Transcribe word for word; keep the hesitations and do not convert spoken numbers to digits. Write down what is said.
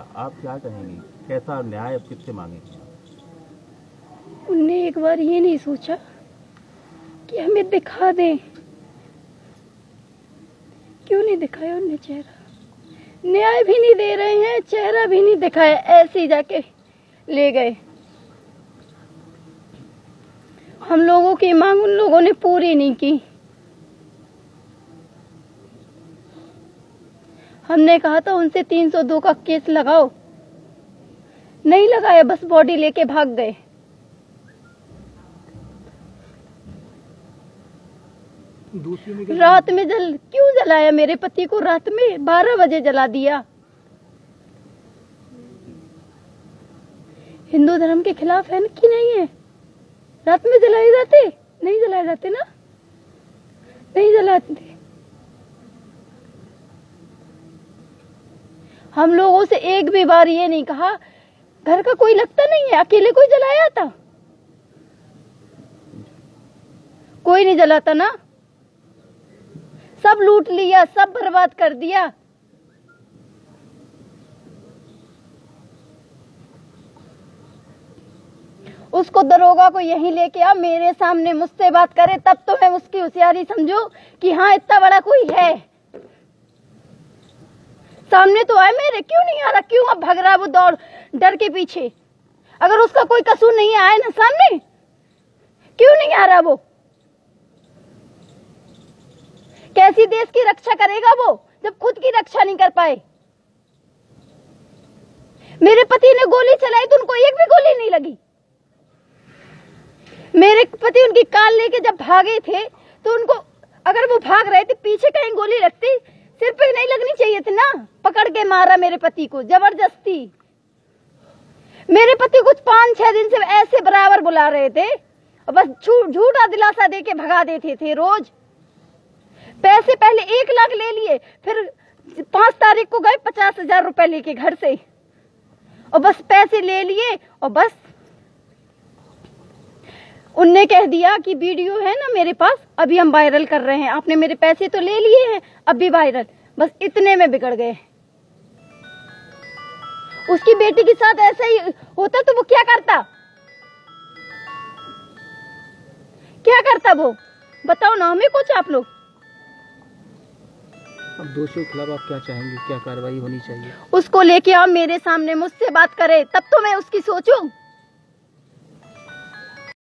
चेहरा, आप क्या कहेंगी, कैसा न्याय अब किससे मांगे? उनने एक बार ये नहीं सोचा कि हमें दिखा दें, क्यों नहीं दिखाया उनने चेहरा? न्याय भी नहीं दे रहे हैं, चेहरा भी नहीं दिखाया, ऐसे ही जाके ले गए। हम लोगों की मांग उन लोगों ने पूरी नहीं की। हमने कहा था उनसे तीन सौ दो का केस लगाओ, नहीं लगाया, बस बॉडी लेके भाग गए। में रात में जल क्यों जलाया मेरे पति को? रात में बारह बजे जला दिया। हिंदू धर्म के खिलाफ है कि नहीं है? रात में जलाए जाते? नहीं जलाए जाते ना, नहीं जलाते। हम लोगों से एक भी बार ये नहीं कहा, घर का कोई लगता नहीं है, अकेले कोई जलाया था? कोई नहीं जलाता ना, सब लूट लिया, सब बर्बाद कर दिया। उसको दरोगा को यहीं लेके आ, मेरे सामने मुझसे बात करे, तब तो मैं उसकी होशियारी समझू कि हाँ इतना बड़ा कोई है। सामने तो आए मेरे, क्यों नहीं आ रहा? क्यों अब भाग रहा वो दौड़ डर के पीछे? अगर उसका कोई कसूर नहीं आया ना सामने, क्यों नहीं आ रहा वो? कैसी देश की रक्षा करेगा वो जब खुद की रक्षा नहीं कर पाए? मेरे पति ने गोली चलाई तो उनको एक भी गोली नहीं लगी। मेरे पति उनकी कार लेके जब भागे थे तो उनको, अगर वो भाग रहे थे, पीछे कहीं गोली लगती, सिर पे नहीं लगनी चाहिए थी ना? पकड़ के मारा मेरे पति को जबरदस्ती। मेरे पति कुछ पांच छह दिन से ऐसे बराबर बुला रहे थे और बस झूठा दिलासा दे के भगा देते थे रोज। पैसे पहले एक लाख ले लिए, फिर पांच तारीख को गए पचास हजार रुपए लेके घर से, और बस पैसे ले लिए और बस उनने कह दिया कि वीडियो है ना मेरे पास, अभी हम वायरल कर रहे हैं, आपने मेरे पैसे तो ले लिए हैं, अब भी वायरल। बस इतने में बिगड़ गए। उसकी बेटी के साथ ऐसा ही होता तो वो क्या करता? क्या करता वो? बताओ ना हमें कुछ आप लोग। अब दोषियों के खिलाफ आप क्या चाहेंगे, क्या कार्रवाई होनी चाहिए? उसको लेके आओ मेरे सामने, मुझसे बात करे, तब तो मैं उसकी सोचूं।